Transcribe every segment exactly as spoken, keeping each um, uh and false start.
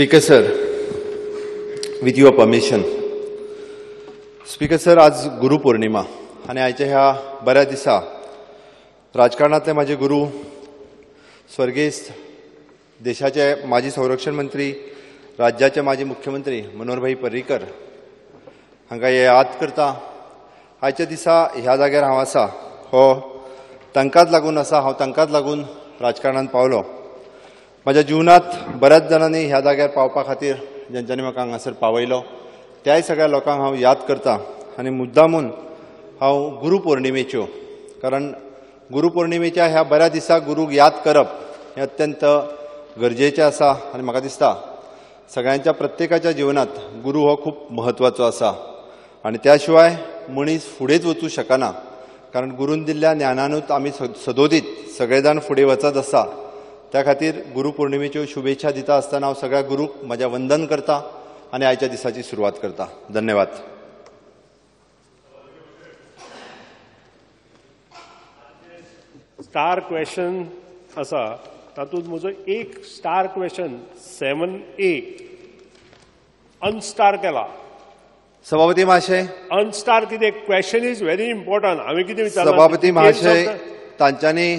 Speaker sir, with your permission. Speaker sir, आज गुरु पौर्णिमा आणि आयच्या ह्या बऱ्या दिसा राजकारणातले माझे गुरु स्वर्गीय देशाचे माजी संरक्षण मंत्री राज्याचे माजी मुख्यमंत्री मनोहरभाई पर्रीकर हांकां याद करता. आयच्या दिसा ह्या जाग्यार हांव आसा हो तांकांच लागून आसा. हांव तांकांच लागून राजकारणांत पावलो. माझ्या जीवनात बऱ्याच जणांनी ह्या जाग्यार पावपा खातीर जेंच्यांनी म्हाका हांगासर पावयलो त्याय सगळ्या लोकांक हांव याद करता. आनी मुद्दामून हांव गुरु पौर्णिमेच्यो, कारण गुरु पौर्णिमेच्या ह्या बऱ्या दिसा गुरूक याद करप हें अत्यंत गरजेचें आसा. आनी म्हाका दिसता सगळ्यांच्या प्रत्येकाच्या जिवनात गुरू हो खूब म्हत्वाचो आसा. आनी त्या शिवाय मनीस फुडेंच वचूं शकना, कारण गुरून दिल्ल्या ज्ञानानूच आमी सदोदीत सगळे जाण फुडें वचत आसा. त्या खातीर गुरु पौर्णिमेच्यो शुभेच्छा दिता आसतना हांव सगळ्या गुरूक म्हजें वंदन करता आनी आयच्या दिसाची सुरवात करता. धन्यवाद. स्टार क्वेश्चन आसा तातूंत म्हजो एक स्टार क्वेश्चन सेवन ए अनस्टार केला. सभापती महाशय, अनस्टार कितें क्वेश्चन इज व्हेरी इम्पॉर्टंट. हांवें कितें विचारलां सभापती महाशय, तांच्यांनी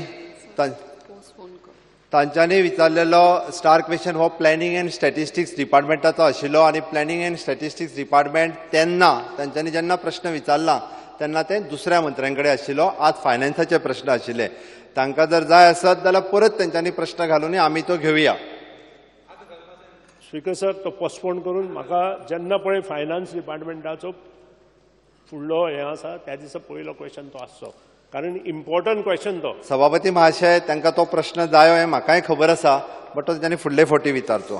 तांच्यांनी विचारलेलो स्टार क्वेश्चन हो प्लॅनिंग अँड स्टॅटिस्टिक्स डिपार्टमेंटाचो आशिल्लो आनी प्लॅनिंग अँड स्टॅटिस्टिक्स डिपार्टमेंट तेन्ना तांच्यांनी जेन्ना प्रश्न विचारला तेन्ना ते दुसऱ्या मंत्र्यां कडेन आशिल्लो. आज फायनान्साचे प्रश्न आशिल्ले. तांकां जर जाय आसत जाल्यार परत तेंच्यांनी प्रश्न घालून आमी तो घेवया. स्पीकर सर, तो पोस्टपोन करून म्हाका जेन्ना पळय फायनान्स डिपार्टमेंटाचो फुडलो हें आसा त्या दिसा पयलो क्वेश्चन तो आसचो, कारण इम्पॉर्टंट क्वेश्चन तो. सभापती महाशय, तांकां तो प्रश्न जायो हें म्हाकाय खबर आसा, बट तो तेंच्यांनी फुडले फावटी विचारचो.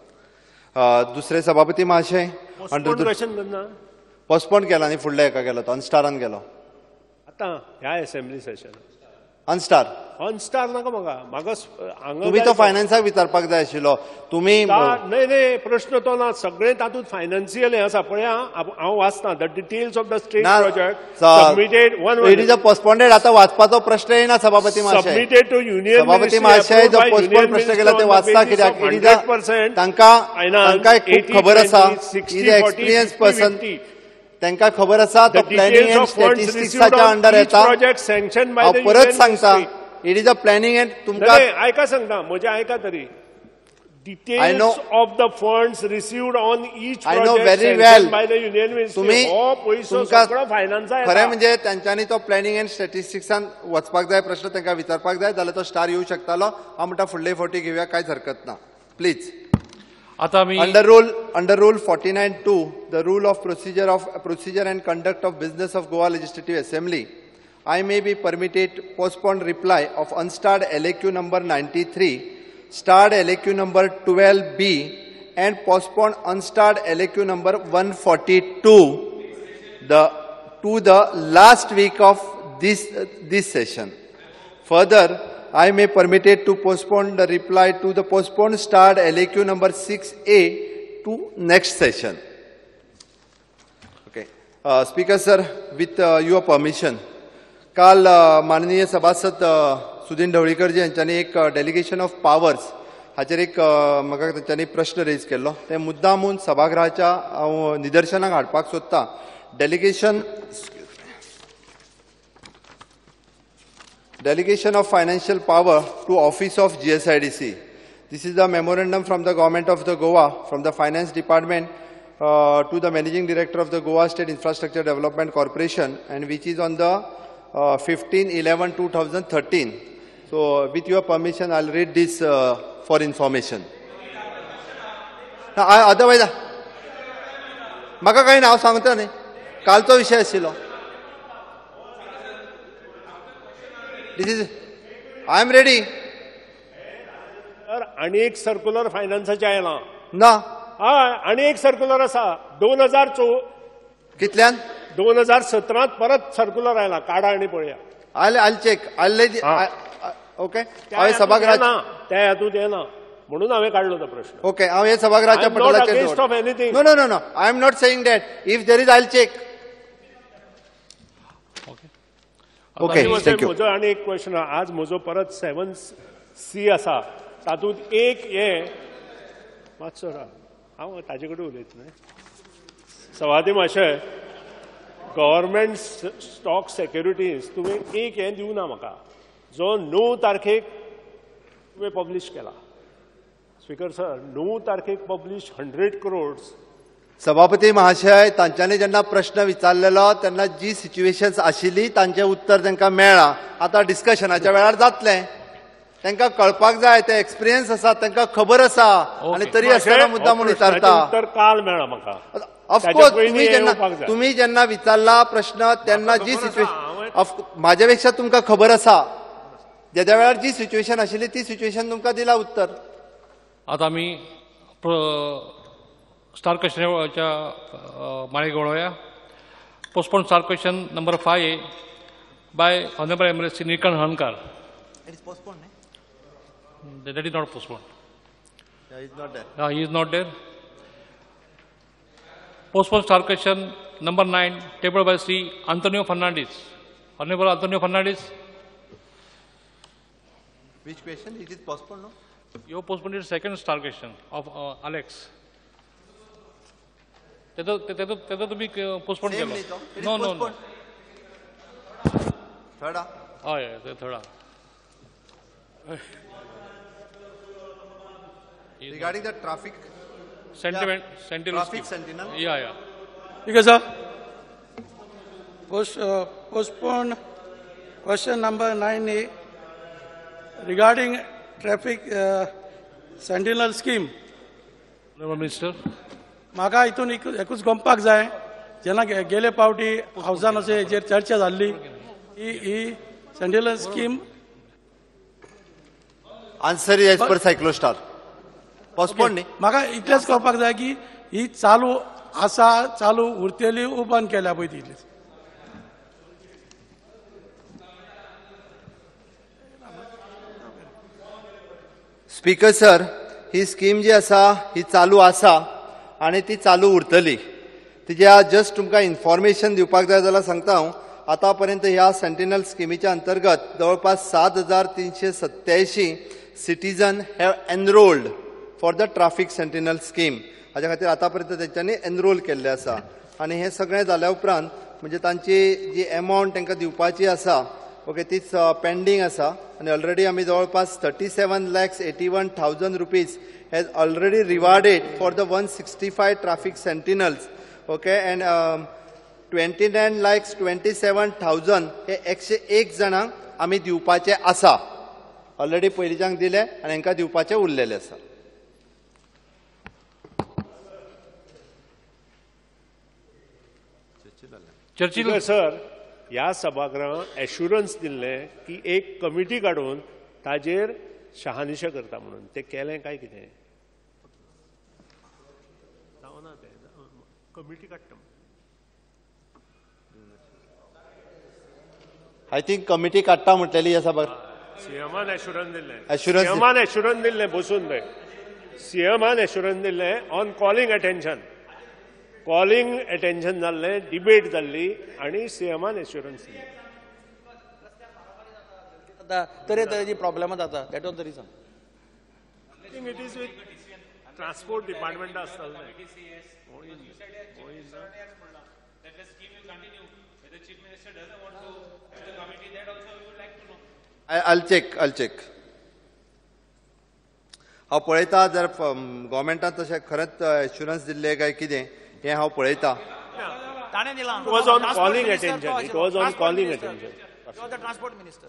दुसरे सभापती महाशय, क्वेश्चन करना पोस्टपोन केला आनी फुडल्या हेका गेलो, तो अनस्टारान गेलो. आतां ह्या असेंब्ली सेशन अनस्टार अनस्टार नाका म्हाका म्हाका हांगा तुम्ही तो फायनान्साक विचारपाक जाय आशिल्लो. तुम्ही न्हय न्हय प्रश्न तो ना. सगळें तातूंत फायनान्शियल हें आसा पळय. हांव वाचतां the details of the state project submitted one it is a postponed. आतां वाचपाचो प्रश्न येना सभापती महाशय. सबमिटेड टू युनियन सभापती महाशय, जो पोस्टपोन प्रश्न केला ते वाचता कित्याक इट इज तांकां तांकां खूब खबर आसा. Is a experience person. तांकां खबर आसा तो प्लॅनिंग अँड स्टॅटिस्टिक्साच्या अंडर येता. हांव परत सांगता, it is a planning and तुमकां आयका सांगता म्हजें आयका तरी. Details of the funds received on each project sanctioned by the union ministry. हो पयसो सगळो फायनान्सा खरें म्हणजे तांच्यांनी तो प्लॅनिंग अँड स्टॅटिस्टिक्सान वचपाक जाय, प्रश्न तांकां विचारपाक जाय जाल्यार तो स्टार येवं शकतालो. हांव म्हणटा फुडले फावटी घेवया, कांयच हरकत ना. Please. Under rule, under rule forty-nine two, the rule of procedure of procedure and conduct of business of Goa Legislative Assembly, I may be permitted postponed reply of unstarred L A Q number ninety-three, starred L A Q number twelve B, and postponed unstarred L A Q number one forty-two, the to the last week of this uh, this session. Further, I may permitted to postpone the reply to the postponed starred L A Q number six A to next session. Okay. Uh, Speaker sir, with uh, your permission, काल uh, माननीय सभासद uh, Sudin ढवळीकरजी यांच्यानी एक delegation of powers हाचेर एक म्हाका तांच्यांनी प्रश्न raise केल्लो. ते मुद्दामून सभागृहाच्या हांव निदर्शनाक हाडपाक सोदतां. Delegation Delegation of financial power to Office of G S I D C. This is the memorandum from the Government of the Goa, from the Finance Department uh, to the Managing Director of the Goa State Infrastructure Development Corporation, and which is on the uh, fifteen eleven two thousand thirteen. So, with your permission, I'll read this uh, for information. Now, otherwise, म्हाका काही नाव सांगता न्ही, कालचो विशय आशिल्लो. This is, I am ready. आणि एक circular फायनान्साचे आयला ना. हय, आणि एक सर्क्युलर आसा दोन हजार चौ कितल्यान दोन हजार सतरांत परत सर्क्युलर आयला. काडा आनी पळया. आयल आयल चेक आयले. ओके, हांवें सभागृहात त्या हातूंत येना म्हणून हांवें काडलो तो प्रश्न. ओके, हांव हे सभागृहाच्या पटलाचेर. No no no no I am not saying that. If there is I'll check. Okay, thank you. म्हजो आनी एक क्वेश्चन. आज म्हजो परत सेवन सी आसा तातूंत एक हे मातसो राव हांव ताजे कडेन उलयता न्हय सवादी मातशें गव्हर्मेंट स्टॉक सेक्युरिटीज तुमी एक हें दिवना म्हाका जो णव तारखेक तुवें पब्लीश केला स्पीकर सर णव तारखेक पब्लीश हंड्रेड क्रोड्स सभापती महाशय तांच्यांनी जेन्ना प्रश्न विचारलेलो तेन्ना जी सिच्युएशन्स आशिल्ली तांचें उत्तर तांकां मेळ्ळां आतां डिस्कशनाच्या वेळार जातलें तांकां कळपाक जाय ते एक्सपिरियन्स आसा तांकां खबर आसा आनी तरी आसतना मुद्दाम म्हणून विचारता उत्तर काल मेळ्ळा म्हाका ऑफकोर्स तुम्ही जेन्ना तुम्ही जेन्ना विचारला प्रश्न तेन्ना जी सिच्युएशन म्हाजे पेक्षा तुमकां खबर आसा ज्या वेळार जी सिच्युएशन आशिल्ली ती सिच्युएशन तुमकां दिला उत्तर आता आमी स्टार क्वेश्चनच्या माळेक वळोवया postpone star question number five by honourable M L C Nilkanth Halarnkar that is not postponed. Yeah, he is not there. No, he is not there. Postpone star question number nine, tabled by Sri Antonio Fernandez. Honorable Antonio Fernandez. Which question? It is postponed, no? You postponed the second star question of uh, Alex. That that to be postponed. Same it is no, postponed. No, no. Third. Oh yeah, the third. Regarding the traffic sentiment, yeah. sentinel traffic scheme. sentinel. Yeah, yeah. Because of post, uh, postpone question number nine A regarding traffic uh, sentinel scheme. Honorable Minister. म्हाका हितून एकूच गमपाक जाय जेन्ना गेले पावटी हावसान अशें हेचेर चर्चा जाल्ली ही ही sentinel scheme answer is as per cyclostar postpone न्ही म्हाका इतलेंच कळपाक जाय की ही चालू आसा चालू उरतेली ओ बंद केल्या पळय ती इतलीच स्पीकर सर ही स्कीम जी आसा ही चालू आसा आनी ती चालू उरतली तिच्या जस्ट तुमकां इन्फॉर्मेशन दिवपाक जाय जाल्यार सांगता हांव आतां पर्यंत ह्या सेंटिनल स्किमीच्या अंतर्गत जवळपास सात हजार तीनशे सत्यायंशी citizen have enrolled for the traffic sentinel scheme हाच्या खातीर आतां पर्यंत तेंच्यांनी एनरोल केल्ले आसा आनी हें सगळें जाल्या उपरांत म्हणजे तांची जी एमावंट तांकां दिवपाची आसा ओके तीच पेंडींग आसा आनी ऑलरेडी आमी जवळपास thirty seven lakhs eighty one thousand rupees has already rewarded for the one sixty five traffic sentinels okay and twenty nine lakhs twenty seven thousand हे एकशे एक जाणांक आमी दिवपाचे आसा ऑलरेडी पयलींच्यांक दिले आनी हांकां दिवपाचे उरलेले आसा चर्चिल सर ह्या सभागृहांत एश्युरन्स दिल्ले की एक कमिटी काडून ताजेर शहानिशा करता म्हणून ते केलें काय कितें जावना तें कमिटी काडटा आय थिंक कमिटी काडटा म्हटलेली आसा बघ सीएमान एश्युरन्स दिल्लें Assurance सीएमान एश्युरन्स दिल्लें बसून थंय सीएमान एश्युरन्स दिल्लें on calling attention calling attention जाल्लें डिबेट जाल्ली आनी सीएमान एश्युरन्स दिल्लें तरेतरेची प्रॉब्लेम जाता that was the reason I think it is with transport department आसतलें आल चेक आल चेक हांव पळयता जर गव्हर्मेंटान तशें खरेंच एश्युरन्स दिल्ले काय कितें हें हांव पळयता ताणें दिलां It was on calling attention. It was on calling attention. He was the transport minister.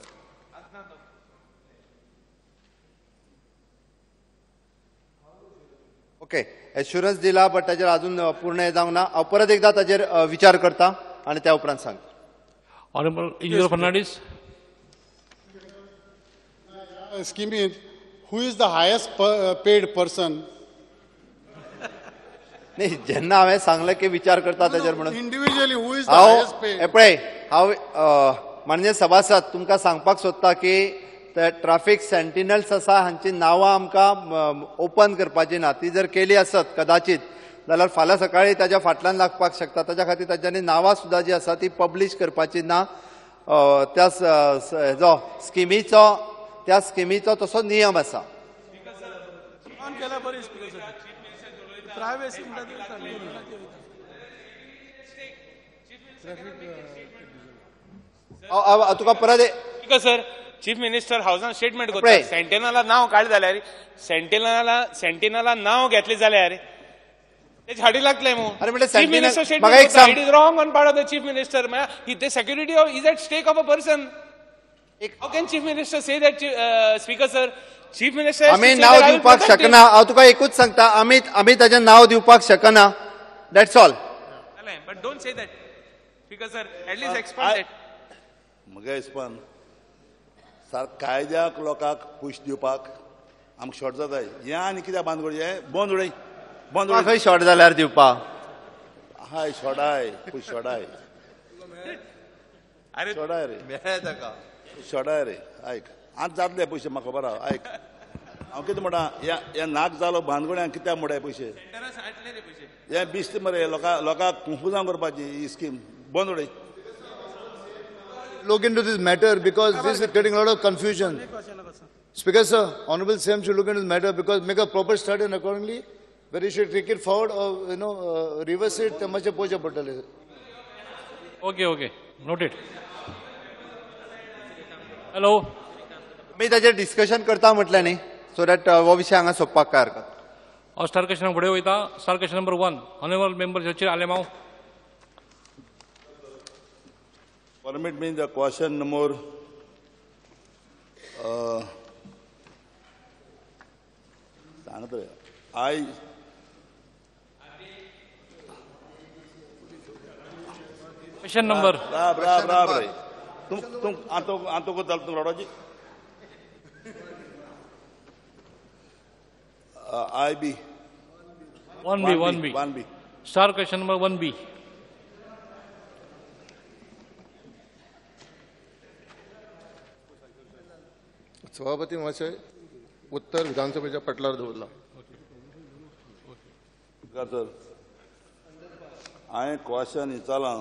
Okay assurance दिला बट ताजेर अजून पूर्ण हें जावंक ना हांव परत एकदा ताजेर विचार करता आनी त्या उपरांत सांगता honourable engineer Fernandes scheme is who is the highest per, uh, paid person नाही जेन्ना हांवें सांगलें की विचार करता ताजेर म्हणून individually who is the highest हांव paid हे पळय हांव मान्य सभासद तुमकां सांगपाक सोदता की ते ट्राफीक सेंटिनल्स आसा हांची नांवां आमकां ओपन करपाची ना ती जर केली आसत कदाचित जाल्यार फाल्यां सकाळीं ताच्या फाटल्यान लागपाक शकता ताच्या खातीर ताच्यांनी नांवां सुद्दां जी आसा ती पब्लीश करपाची ना त्या हेजो स्किमीचो त्या स्किमीचो तसो नियम आसा प्रायवेसी अ- अ- तुका परत ए- ठीक आहे सर चीफ मिनिस्टर हाऊसान स्टेटमेंट पळय. करता सेंटिनला नाव काढ जाल्यार सेंटिनला सेंटिनला नाव घेतले जाल्यार तेच हाडी लागले मग अरे म्हणजे चीफ Sentinel- मिनिस्टर म्हाका एक सांग. Statement it is wrong on part of the chief minister the security is at stake of a person how can chief minister say that speaker sir chief minister आम्ही नाव दिवपाक शकना हांव तुका एकूच सांगता आम्ही आम्ही ताचें नाव दिवपाक शकना that's all but don't say that speaker sir at least explain that म्हगे हिसपान सार कायद्याक लोकांक पुश दिवपाक आमकां शॉर्ट जाताय हें आनी कित्याक बांद करचें बंद उडय बंद उडय खंय शॉर्ट जाल्यार दिवपा हाय शोडाय पुश शोडाय अरे शोडाय रे शोडाय रे आयक आतां जातले पयशे म्हाका खबर आहा आयक हांव कितें म्हणटा ह्या ह्या नाक जालो भानगड्यांक कित्याक मोडाय पयशे हें बिस्त मरे लोकांक लोकांक कन्फ्युजन करपाची ही स्कीम बंद उडय Look into this matter because this is creating a lot of confusion. Speaker sir, Honorable C M should look into this matter because make a proper study and accordingly, whether you should take it forward or you know uh, reverse it. Tamacha pocha patale. Okay okay noted hello मी ताचेर discussion करता म्हटलें न्ही so that हो विशय हांगा सोंपपाक काय हरकत हांव स्टार क्वेश्चनाक फुडें वयता star question number one honourable member सचीर Alemao Permit me the question number uh, सांगतो रे. I क्वेश्चन नंबर राब राब राब रे तुम तुम आतो आतो को दल तुम लड़ो जी I B one B one B one B star question number one B सभापती महाशय उत्तर विधानसभेच्या पटलावर दवरला सर हांवें क्वेश्चन विचारलां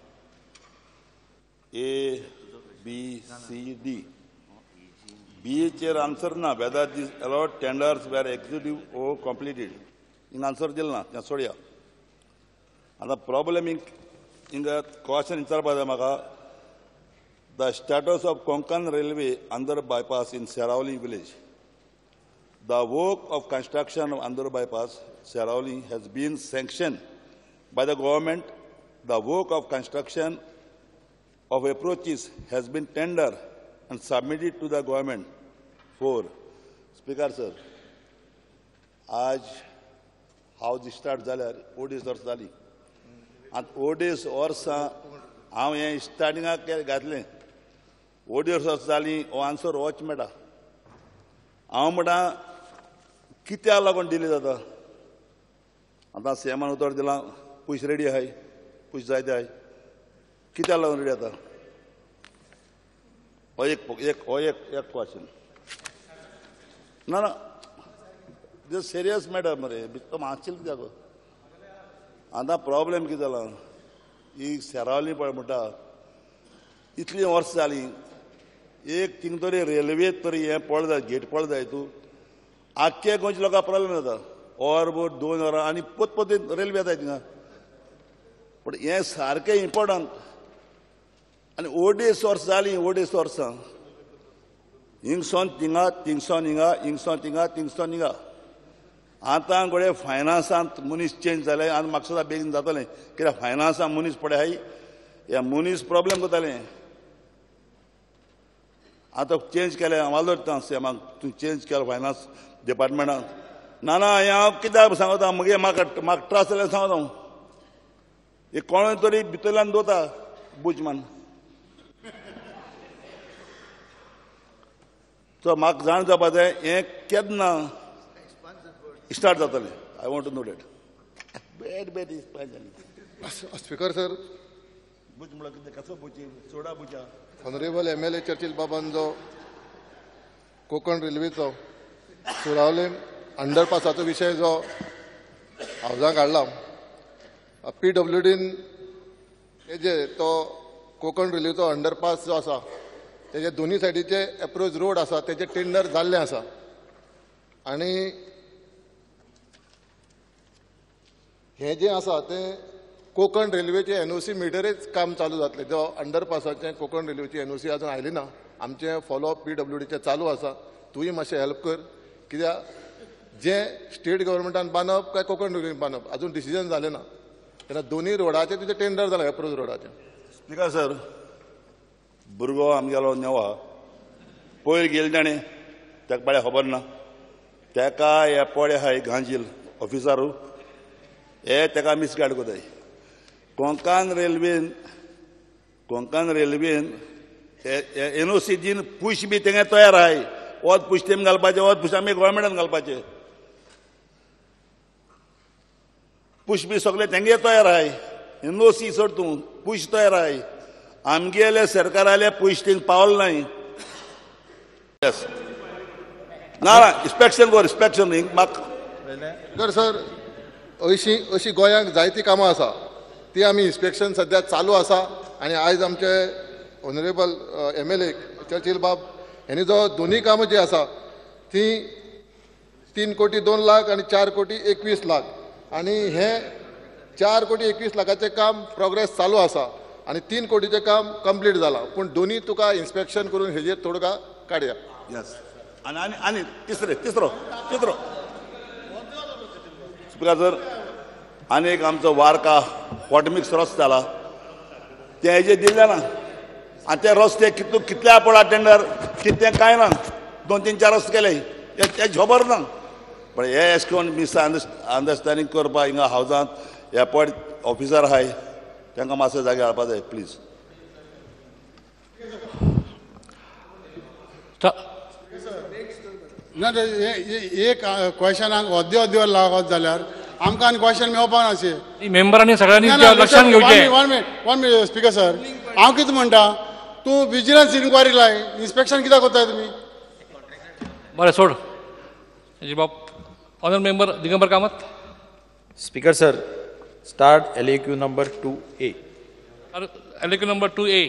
ए बी सी डी बीचेर आन्सर ना whether these allot tenders were executive or completed हिंग आन्सर दिलें ना तें सोडया आतां प्रॉब्लेम हिंग हिंग क्वेश्चन विचारपा जाय म्हाका The status of Konkan Railway under bypass in Sarauli village. The work of construction of under bypass Sarauli has been sanctioned by the government. The work of construction of approaches has been tendered and submitted to the government. Four. Speaker sir, आज house start जाल्यार ओडीस वर्सां जाली आतां ओडीस वर्सां हांव हें स्टार्टिंगाक घातलें ओडीस वर्सां जालीं हो आन्सर होच मेळटा हांव म्हणटा कित्याक लागून डिले जाता आतां सीएमान उतर दिलां पयशे रेडी आहाय पयशे जायते आहाय कित्याक लागून रेडी जाता हो एक एक हो एक एक क्वेश्चन ना ना दिस सिरियस मॅटर मरे भितर मातशें कित्याक आतां प्रॉब्लेम कितें जाला ही सेरावली पळय म्हणटा इतलीं वर्सां जालीं एक थिंग तरी रेल्वे तरी हें पळ जाय गेट पळ जाय तूं आख्खे गोंयच्या लोकांक प्रॉब्लेम जाता ऑर बोट दोन वरां आनी पोत पोतीन रेल्वे येताय थिंगा पूण हें सारकें इम्पॉर्टंट आनी ओडीस वर्सां जालीं ओडीस वर्सां हिंगसोन थिंगा थिंगसोन हिंगा हिंगसोन थिंगा थिंगसोन हिंगा आतां घोडे फायनान्सांत मनीस चेंज जाले आनी म्हाका सुद्दां बेगीन जातलें कित्याक फायनान्सांत मनीस पळय हाय ह्या मनीस प्रॉब्लेम करतालें आतां चेंज केलें वालोर सेमाक तूं चेंज केलो फायनान्स डिपार्टमेंटान ना ना हें हांव कित्याक सांगता मगे म्हाका म्हाका त्रास जाल्यार सांगता हांव हे कोणूय तरी भितरल्यान दोता बुजमान सो म्हाका जाण जावपा जाय हें केन्ना स्टार्ट जातलें I want to know debate debate is जाली स्पीकर सर बुज म्हणल्यार कितें कसो बुची सोडा बुचा honourable M L A Churchill बाबान जो कोकण रेल्वेचो सुरावले अंडरपासाचो विशय जो हावजाक हाडला पी डब्ल्यू डीन हेजे तो कोकण रेल्वेचो अंडरपास जो आसा तेजे दोनी सायडीचे एप्रोच रोड आसा तेजे टेंडर जाल्लें आसा आनी हे जे आसा तें कोकण रेल्वेचे एनओसी मेळटरेच काम चालू जातलें. जो अंडरपासाचें कोकण रेल्वेची एनओसी अजून आयली ना. आमचें फॉलोअप पी डब्ल्यू डीचें चालू आसा. तुवें मातशें हेल्प कर, कित्याक जें स्टेट गव्हर्मेंटान बांदप काय कोकण रेल्वेन बांदप अजून डिसिजन जालें ना. तेन्ना दोनूय रोडाचें तुजें टेंडर जालां एप्रोच रोडाचें. स्पिकर सर, भुरगो आमगेलो नेवा पयर गेले ताणें ताका बाळ्या खबर ना. ताका हे पडे आहाय गांजील ऑफिसरू हे ताका मिसगायड कोताय. कोंकण रेल्वेन कोंकण रेल्वेन एनओसी दिन पुश बी तेंगे तयार आहाय. वच पुश तेमी घालपाचें, वच पुश आमी गोव्हर्मेंटान घालपाचें. पुश बी सगळे तेंगे तयार आहाय. एनओसी सोड तूं, पुश तयार आहाय. आमगेले सरकाराले पुश थिंग पावल नाय. यस ना ना इन्स्पेक्शन गो इन्स्पेक्शन म्हाका तर सर अशी अशी गोंयांत जायतीं कामां आसा ती आमी इन्स्पेक्शन सद्या चालू आसा. आनी आयज आमचे honourable M L A Churchill Bab हेणी जो दोनी कामां जी आसा ती तीन कोटी दोन लाख आनी चार कोटी एकवीस लाख आनी हे चार कोटी एकवीस लाखाचें काम प्रोग्रेस चालू आसा आनी तीन कोटीचें काम कंप्लीट जालां. पूण दोनी तुका इन्स्पेक्शन करून हेजेर तोडगा काडया. यस आनी आनी आनी तिसरे तिसरो तिसरो स्पिकर सर, आनी एक आमचो वारका हॉटमिक्स रस्तो जाला ते हेजे दिल्ले ना. आनी ते रस्ते कितू कितल्या पडला टेंडर कितें कांय ना. दोन तीन चार रस्ते केले हेची खबर ना. पण हे एश कोन मिस अंडरस्टँडींग करपा हिंगा हावजांत एअरपोर्ट ऑफिसर आहाय तांकां मातसो जागे हाडपा जाय प्लीज. ना एक क्वेश्चनाक अर्दे अर्दे वर लागत जाल्यार आमकां आनी क्वेश्चन मेळपाक नाशे. मेंबरांनी सगळ्यांनी लक्षात घेवचें. One minute one minute speaker sir, हांव कितें म्हणटा, तूं विजिलन्स इन्क्वायरी लाय. इन्स्पेक्शन कित्याक कोत्ताय तुमी? बरें सोड. जी बाब honour member Digambar Kamat. Speaker sir, start L A Q number two A. L number two A.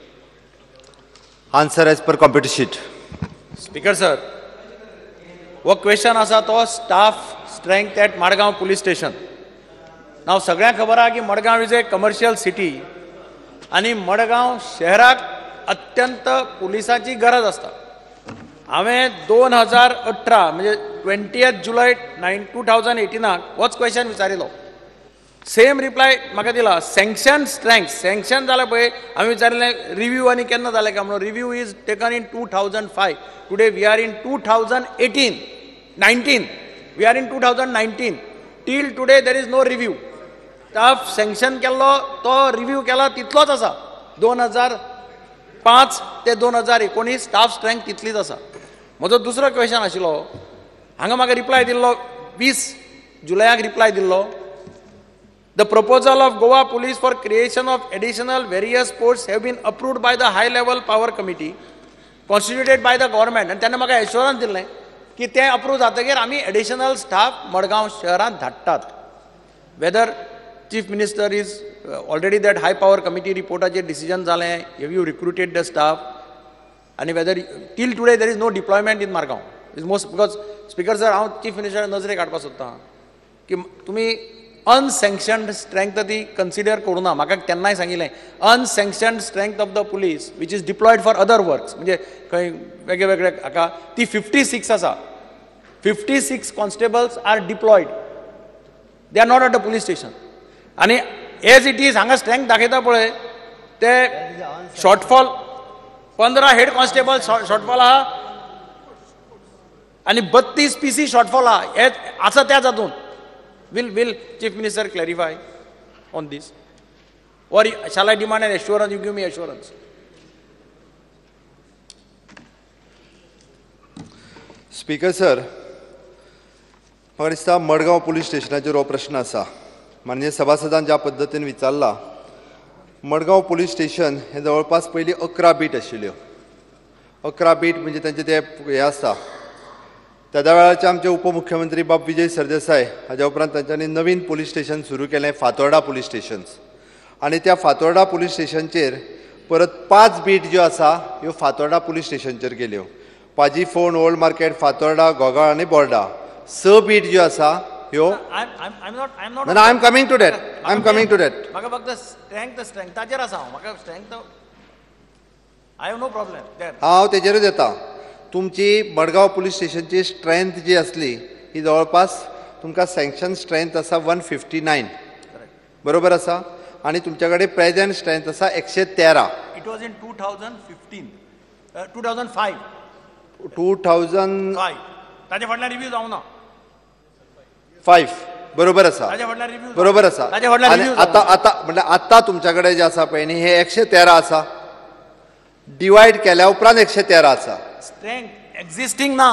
Answer as per computer sheet. Speaker sir, हो क्वेश्चन आसा तो staff strength at Madgaon police station. नाव सगळ्यांक खबर आहा की Madgaon is a commercial city आनी मडगांव शहराक अत्यंत पुलिसाची गरज आसता. हांवें दोन हजार अठरा म्हणजे ट्वेंटीएथ जुलय नायन टू थावजंड एटीनाक होच क्वेश्चन विचारिल्लो. सेम रिप्लाय म्हाका दिला. सँक्शन स्ट्रेंथ सँक्शन जालें पळय, हांवें विचारिल्लें रिव्यू आनी केन्ना जालें काय म्हणून. Review is taken in two thousand five. Today we are in two thousand eighteen nineteen we are in two thousand nineteen. Till today there is no review. Staff sanction केल्लो तो रिव्यू केला तितलोच आसा. दोन हजार पांच ते दोन हजार एकोणीस स्टाफ स्ट्रेंथ तितलीच आसा. म्हजो दुसरो क्वेश्चन आशिल्लो, हांगा म्हाका रिप्लाय दिल्लो वीस जुलयाक रिप्लाय दिल्लो. The proposal of Goa Police for creation of additional various posts have been approved by the high level power committee constituted by the government. And त्यांना म्हाका एश्योरन्स दिल्लें की तें अप्रूव जातकीर आमी एडिशनल स्टाफ मडगांव शहरांत धाडटात. Whether chief minister is already that high power committee रिपोर्टाचेर डिसिजन जालें. Have you recruited the staff आनी whether till today there is no deployment in Madgaon is most. Because speaker sir, हांव chief minister नजरेक काडपाक सोदतां की तुमी अनसँक्शन्ड स्ट्रेंथ ती कन्सिडर करूं ना. म्हाका तेन्नाय सांगिल्लें unsanctioned strength of the police which is deployed for other works म्हणजे खंय वेगळे वेगळे हाका ती फिफ्टी सिक्स आसा. Fifty six constables are deployed. They are not at the police station. आनी एज इट इज हांगा स्ट्रेंथ दाखयता पळय ते शॉर्टफॉल पंदरा हेड कॉन्स्टेबल शॉर्टफॉल आहा आनी बत्तीस पी सी शॉर्टफॉल आहा. हे आसा त्याच हातूंत. Will will Chief Minister clarify on this, or shall I demand an assurance? You give me assurance. Speaker sir, म्हाका दिसता मडगांव पुलीस स्टेशनाचेर हो प्रश्न आसा. म्हणजे सभासदान ज्या पद्दतीन विचारला, मडगांव पुलीस स्टेशन हे जवळपास पयलीं अकरा बीट आशिल्ल्यो. अकरा बीट म्हणजे तांचे ते हे आसता. त्या वेळाचे आमचे उपमुख्यमंत्री बाब विजय सरदेसाय हाज्या उपरांत तांच्यांनी नवीन पुलीस स्टेशन सुरू केलें, फातोर्डा पुलीस स्टेशन्स. आनी त्या फातोर्डा पुलीस स्टेशनचेर परत पांच बीट ज्यो आसा ह्यो फातोर्डा पुलीस स्टेशनचेर गेल्यो. पाजी फोंड, ओल्ड मार्केट, फातोर्डा, गोगाळ आनी बोर्डा. स बीट ज्यो आसा ह्यो I'm, I'm, I'm not, I'm not. ना I am coming to that I am coming to that म्हाका फक्त स्ट्रेंथ स्ट्रेंथाचेर आसा हांव म्हाका strength I have no problem that हांव तेजेरूच येता. तुमची मडगांव पुलीस स्टेशनची स्ट्रेंथ जी असली ही जवळपास तुमकां सँक्शन स्ट्रेंथ आसा वन फिफ्टी नायन बरोबर आसा आणि तुमच्या कडेन प्रेझेंट स्ट्रेंथ आसा एकशे तेरा. It was in two thousand fifteen two thousand five two thousand five ताजे फाटल्यान रिव्यू जावं ना. फायव्ह बरोबर आसा ताजे फाटल्यान रिव्यू बरोबर आसा. ताजे फाटल्यान आणि review आता आता म्हणजे आता तुमच्या कडेन जे आसा पळय न्ही हे एकशे तेरा आसा. डिवायड केल्या उपरांत एकशे तेरा आसा. स्ट्रेंथ एक्झिस्टिंग ना.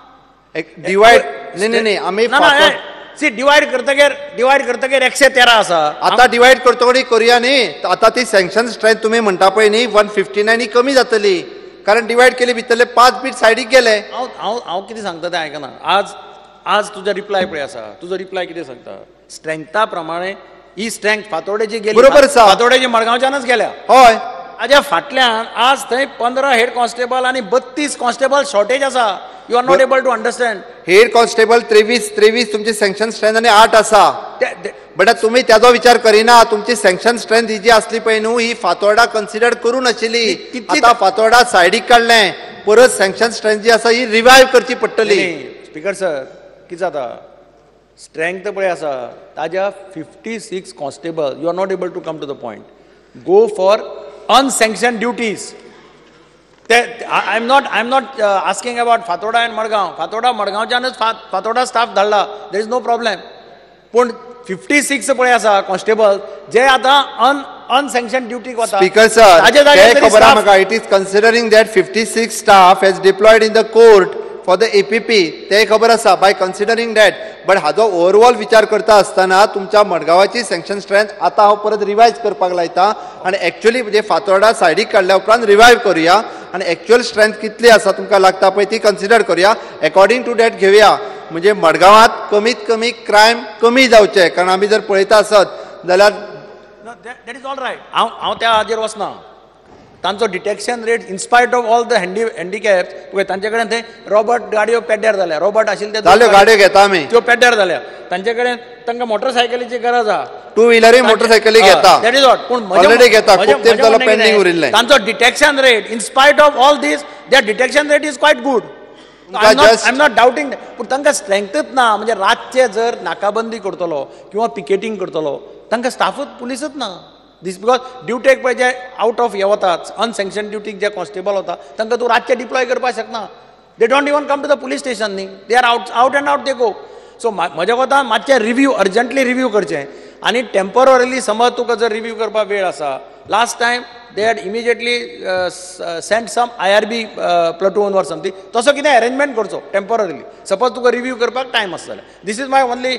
एक डिवायड नाही नाही नाही आम्ही सी डिवायड करतगीर डिवायड करतगीर एकशे तेरा आसा. आता डिवायड करतकच करूया न्ही. आता ती सँक्शन स्ट्रेंथ तुम्ही म्हणटा पळय न्ही वन फिफ्टी नायन ही कमी जातली कारण डिवायड केली भितरले पांच बीट सायडीक गेले. हांव हांव हांव कितें सांगता तें आयकना. आज आज तुजो रिप्लाय पळय आसा तुजो रिप्लाय कितें सांगता स्ट्रेंथा प्रमाणे ही स्ट्रेंथ फातोड्याची गेली बरोबर आसा. फातोड्याची मडगांवच्यानच गेल्या. हय हाज्या फाटल्यान आज थंय पंदरा हेड कॉन्स्टेबल आनी बत्तीस कॉन्स्टेबल शॉर्टेज आसा. You are not able to understand. Head constable त्रेवीस त्रेवीस तुमची सँक्शन स्ट्रेंथ आनी आठ आसा. बट तुम्ही त्याचो विचार करिना. तुमची सँक्शन स्ट्रेंथ ही जी असली पळय न्हू ही फातोर्डा कन्सिडर करू नाशिल्ली. आता फातोर्डा सायडीक काडलें परत सँक्शन स्ट्रेंथ जी आसा ही रिवायव करची पडटली. स्पीकर सर कितें जाता स्ट्रेंथ पळय आसा ताज्या fifty six constable you are not able to come to the point go for unsanction duties. ते I am not I am not asking about Fatorda and Madgaon. Fatorda मडगांवच्यानच फातोर्डा स्टाफ धाडला देर इज नो प्रॉब्लेम. पूण fifty six पळय आसा constable जे आतां अन अनसँक्शन ड्युटीक वता. Speaker sir ते खबर आहा म्हाका it is considering that fifty six staff has deployed in the court for the APP ते खबर आसा बाय कन्सिडरिंग दॅट. बट हाजो ओवरऑल विचार करता आसतना तुमच्या मडगांवाची सँक्शन स्ट्रेंथ आता हांव परत रिवायज करपाक लायता आनी एक्चुअली म्हणजे फातोर्डा सायडीक काडल्या उपरांत रिवायव करुया आनी एक्चुअल स्ट्रेंथ कितली आसा तुमकां लागता पळय ती कन्सिडर करुया. अकॉर्डिंग टू दॅट घेवया म्हणजे मडगांवांत कमीत कमी क्रायम कमी जावचे कारण आमी जर पळयता आसत जाल्यार दॅट इज ऑल रायट. हांव हांव त्या हाजेर वचना. तांचो detection rate in spite of all the handy handicaps पळय तांचे कडेन थंय रॉबर्ट गाडयो पेड्ड्यार जाल्या. रॉबर्ट आशिल्ले ते जाल्यो गाडयो घेता आमी त्यो पेड्ड्यार जाल्या. तांचे कडेन तांकां मोटरसायकलीची गरज आहा. टू व्हिलरूय मोटरसायकली घेता. That is what. पूण ऑलरेडी घेता खूब तेंप जालो पेंडींग उरिल्लें. तांचो detection rate in spite of all these that detection rate is quite good. I am not doubting. पूण तांकां स्ट्रेंथच ना. म्हणजे रातचे जर नाकाबंदी करतलो किंवा पिकेटिंग करतलो तांकां स्टाफूच पुलीसच ना. दीस बिकॉज ड्युटेक पळय जे आवट ऑफ हे वतात अनसँक्शन ड्युटीक जे कॉन्स्टेबल वता तांकां तूं रातचे डिप्लॉय करपाक शकना. They don't even come to the police station न्ही. They are out out and out they go. So म्हज्या कोतान मातशें रिव्यू अर्जंटली रिव्यू करचें आनी टेम्पररीली समज तुका जर रिव्यू करपाक वेळ आसा. Last time they had immediately send some I R B platoon or something तसो कितें अरेंजमेंट करचो टेम्पररीली सपोज तुका रिव्यू करपाक टायम आसता जाल्यार. This is my only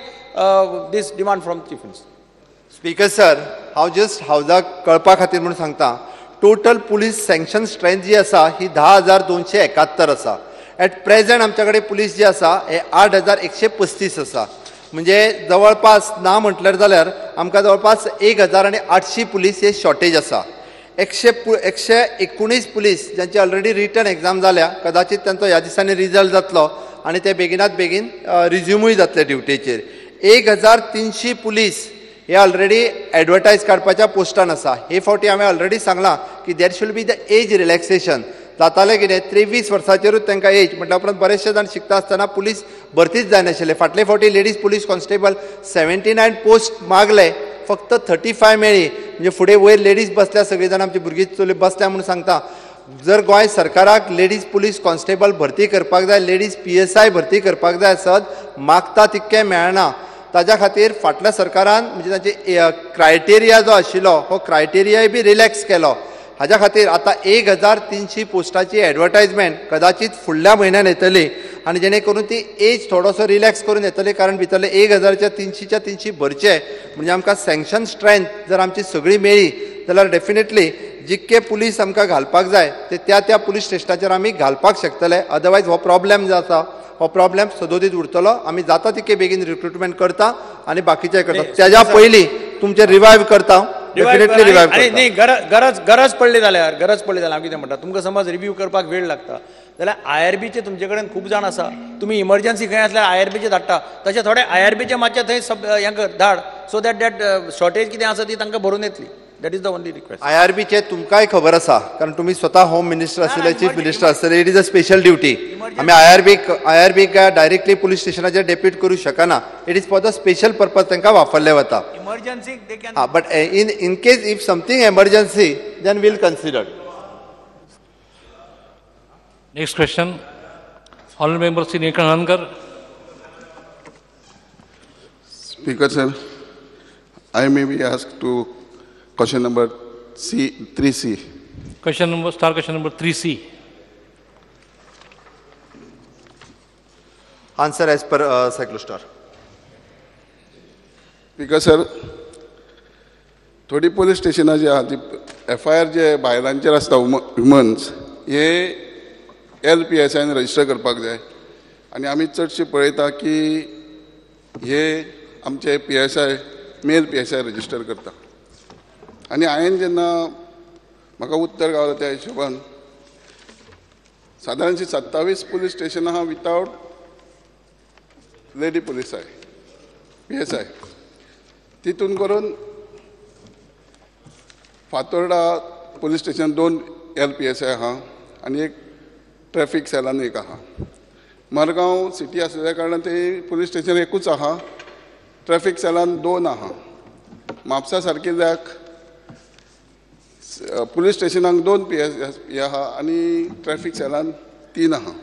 this demand from chief minister. Speaker sir हांव जस्ट हावजाक कळपा खातीर म्हणून सांगता टोटल पुलीस सँक्शन स्ट्रेंथ जी आसा ही धा हजार दोनशे एकात्तर आसा. एट प्रेझेंट आमच्या कडेन पुलीस जी आसा हे आठ हजार एकशे पस्तीस आसा. म्हणजे जवळपास ना म्हटल्यार जाल्यार आमकां जवळपास एक हजार आनी आठशी पुलीस हे शॉर्टेज आसा. एकशे एकशे एकुणीस पुलीस ज्यांची ऑलरेडी रिटर्न एग्जाम जाल्या कदाचित तांचो ह्या दिसांनी रिजल्ट जातलो आनी ते बेगिनात बेगीन रिज्युमूय जातले ड्युटीचेर. एक हजार तिनशी पुलीस हे ऑलरेडी एडवर्टायज काडपाच्या पोस्टान आसा. हे फावटी हांवें ऑलरेडी सांगलां की there should be the age relaxation. जातालें कितें त्रेवीस वर्सांचेरूच तांकां एज म्हटल्या उपरांत बरेचशे जाण शिकता आसतना पुलीस भरतीच जायनाशिल्ले. फाटले फावटी ladies police constable seventy nine post मागले फक्त थर्टी फाय मेळ्ळी. म्हणजे फुडें वयर लेडीज बसल्या सगळीं जाणां आमची भुरगीं चली बसल्या म्हणून सांगता. जर गोंय सरकाराक लेडीज पुलीस कॉन्स्टेबल भरती करपाक जाय लेडीज पी एस आय भरती करपाक जाय आसत मागता तितकें मेळना. ताज्या खातीर फाटल्या सरकारान म्हणजे ताचे क्रायटेरिया जो आशिल्लो हो क्रायटेरियाय बी रिलॅक्स केलो. हाज्या खातीर आतां एक हजार तिनशी पोस्टाची एडवर्टायजमेंट कदाचित फुडल्या म्हयन्यान येतली आनी जेणे करून ती एज थोडोसो रिलॅक्स करून येतली कारण भितरले एक हजारच्या तिनशीच्या तिनशी भरचे म्हणजे आमकां सँक्शन स्ट्रेंथ जर आमची सगळी मेळ्ळी जाल्यार डेफिनेटली जितके पुलीस आमकां घालपाक जाय ते त्या त्या पुलीस स्टेशनाचेर आमी घालपाक शकतले. अदरवायज हो प्रॉब्लेम जो आसा हो प्रॉब्लेम सदोदीत उरतलो. आमी जाता तितके बेगीन रिक्रुटमेंट करता आनी बाकीचे करता. तेज्या पयलीं तुमचे रिवायव करता डेफिनेटली रिवायव करता. गरज गरज गरज पडली जाल्यार गरज पडली जाल्यार हांव कितें म्हणटा तुमकां समज रिव्यू करपाक वेळ लागता जाल्यार आय आर बीचे तुमचे कडेन खूब जाण आसा तुमी इमर्जन्सी खंय आसल्यार आय आर बीचे धाडटा तशें थोडे आय आर बीचे मातशें थंय सब हें कर धाड सो दॅट दॅट शॉर्टेज कितें आसा ती तांकां भरून येतली that is the only request. I R बीचे तुमकांय खबर आसा कारण तुम्ही स्वता होम मिनिस्टर आसले चीफ मिनिस्टर आसले it is a special duty आमी आय आर बीक आय आर बीक डायरेक्टली पुलीस स्टेशनाचेर डेप्यूट करूं शकना it is for the special purpose तांकां वापरले वता. Emergency they can Ah, but uh, in, in case if something emergency, then we'll consider. Next question, Honorable Member Sri Nekan Hankar. Speaker sir, I may be asked to question number C three C. Question number star question number three C. Answer as per uh, Cyclostar. Speaker sir, थोडी police स्टेशनां जी आहा ती F I R J बायलांचेर आसता women's L L P S आयन register करपाक जाय आनी आमी चडशे पळयता की हे आमचे P S I male P S I register करता आनी हांवें जेन्ना म्हाका उत्तर गावलें त्या हिशोबान सादारणशी सत्तावीस पुलीस स्टेशनां आहा without lady police I P S I तितून करून फातोर्डा पुलीस स्टेशन दोन एल पी एस आय आहा आनी एक ट्रॅफिक सेलान एक आहा. मडगांव सिटी आसलेल्या कारणान ते पुलीस स्टेशन एकूच आहा ट्रॅफिक सेलान दोन आहा. म्हापसा सारकिल्ल्याक पुलीस स्टेशनाक दोन पी एस हे आहा आनी ट्रॅफिक सेलान तीन आहा.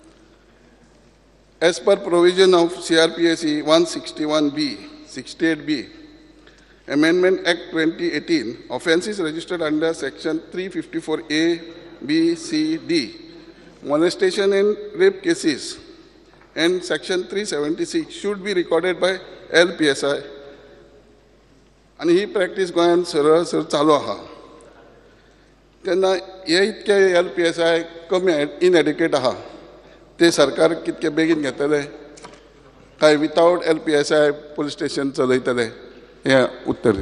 As per provision of C R P S E one sixty one B sixty eight B Amendment Act twenty eighteen, offences registered under Section three fifty-four A, B, C, D, molestation and rape cases, and Section three seventy-six should be recorded by L P S I. And ही practice गोंयांत सरळ sir चालू आहा. तेन्ना हे इतके L P S I कमी इनएडिक्वेट आहा ते सरकार कितके बेगीन घेतले काय without L P S I police station चलयतले हे उत्तर.